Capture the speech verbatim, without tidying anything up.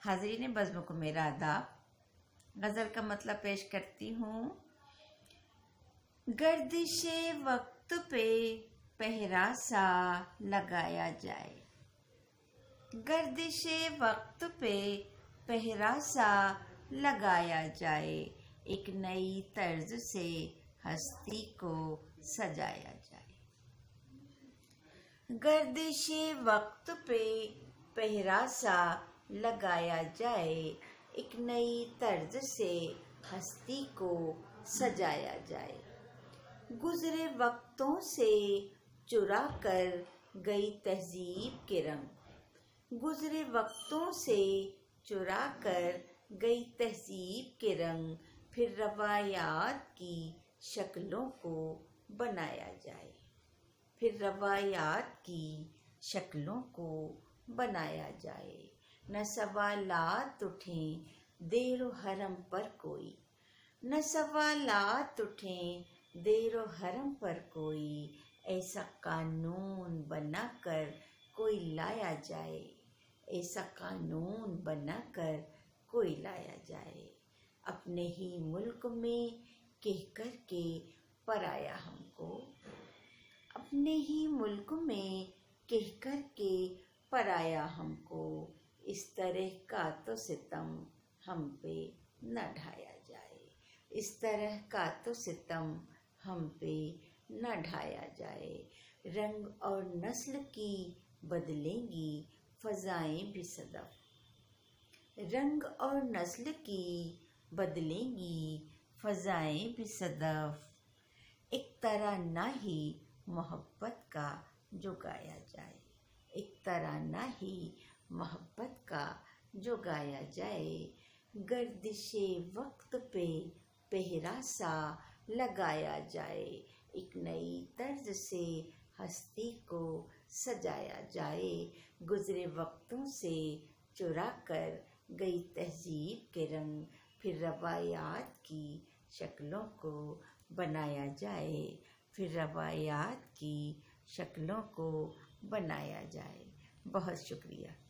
हाज़रीन बज़्म को मेरा आदाब। गज़ल का मतलब पेश करती हूँ। गर्दिश वक्त पे पहरा सा लगाया जाए, गर्दिश वक्त पे पहरा सा लगाया जाए, एक नई तर्ज से हस्ती को सजाया जाए। गर्दिश वक्त पे पहरा सा लगाया जाए, एक नई तर्ज से हस्ती को सजाया जाए। गुजरे वक्तों से चुरा कर गई तहजीब के रंग, गुजरे वक्तों से चुरा कर गई तहजीब के रंग, फिर रवायात की शक्लों को बनाया जाए, फिर रवायात की शक्लों को बनाया जाए। न सवालात उठें देरो हरम पर कोई, न सवालात उठें देरो हरम पर कोई, ऐसा कानून बनाकर कोई लाया जाए, ऐसा कानून बनाकर कोई लाया जाए। अपने ही मुल्क में कह कर के पराया हमको, अपने ही मुल्क में कह कर के पराया हमको, इस तरह का तो सितम हम पे न ढाया जाए, इस तरह का तो सितम हम पे न ढाया जाए। रंग और नस्ल की बदलेंगी फ़ज़ाएं भी सदफ, रंग और नस्ल की बदलेंगी फ़ज़ाएं भी सदफ, एक तराना ही मोहब्बत का जो गाया जाए, एक तराना ही मोहब्बत का जो गाया जाए। गर्दिशे वक्त पे पहरा सा लगाया जाए, एक नई तर्ज से हस्ती को सजाया जाए। गुजरे वक्तों से चुरा कर गई तहजीब के रंग, फिर रवायात की शक्लों को बनाया जाए, फिर रवायात की शक्लों को बनाया जाए। बहुत शुक्रिया।